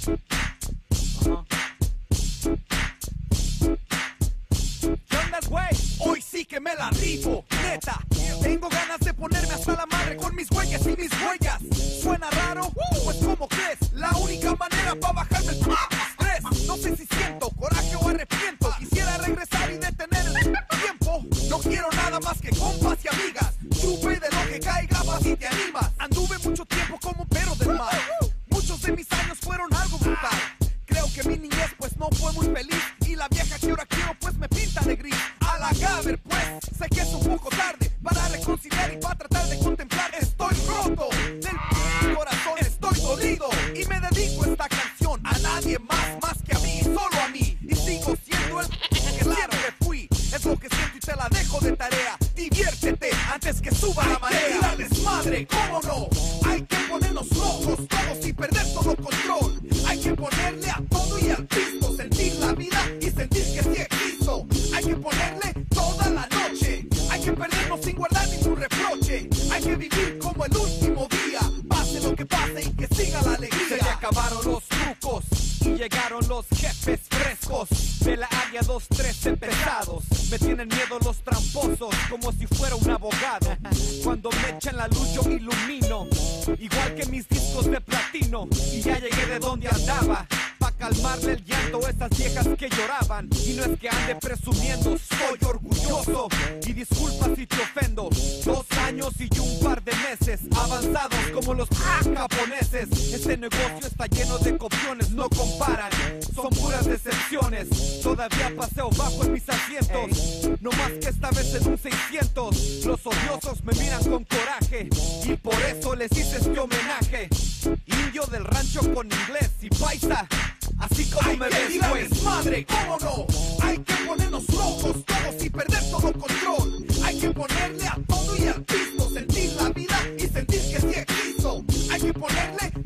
¿Qué onda, güey? Hoy sí que me la rifo, neta. Tengo ganas de ponerme hasta la madre con mis güeyes y mis huellas. ¿Suena raro? Pues ¿cómo crees? La única manera para bajarme el estrés. No sé si siento coraje o arrepiento. Quisiera regresar y detener el tiempo. No quiero nada más que compas y amigas. Chupe de lo que caiga, vas y te animas. Anduve mucho tiempo como perro del mar. Muchos de mis años fueron algo brutal. Creo que mi niñez pues no fue muy feliz. Y la vieja que ahora quiero pues me pinta de gris. A la Gaber pues, sé que es un poco tarde para reconciliar y para tratar de contemplar. Estoy roto del corazón, estoy dolido. Y me dedico esta canción a nadie más que a mí, solo a mí. Y sigo siendo el que siempre fui. Es lo que siento y te la dejo de tarea. Diviértete antes que suba la marea. Hay que tirar desmadre, ¿cómo no? Hay que ponernos locos todos y perder todo control. Hay que ponerle a todo y al piso. Sentir la vida y sentir que sí existo. Hay que ponerle toda la noche. Hay que perdernos sin guardar ningún reproche. Hay que vivir como el último día. Pase lo que pase y que siga la alegría. Se le acabaron los trucos y llegaron los jefes frescos de la área 213 pesados. Me tienen miedo los tramposos como si fuera un abogado. Cuando me echan la luz yo ilumino, igual que mis discos de platino. Y ya llegué de donde andaba, pa' calmarle el llanto a esas viejas que lloraban. Y no es que ande presumiendo, soy orgulloso. Y disculpa si te ofendo. 2 años y un par de meses avanzados como los japoneses. Este negocio está lleno de copiones, no comparan, son puras decepciones. Todavía paseo bajo en mis asientos, no más que esta vez en un 600. Los odiosos me miran con coraje y por eso les hice este homenaje. Indio del rancho con inglés y paisa, así como me ves, güey. Desmadre, ¿cómo no? Hay que ponernos locos todos y perder todo control. Hay que ponerle a todo y al piso. Sentir la vida y sentir que sí existo. Hay que ponerle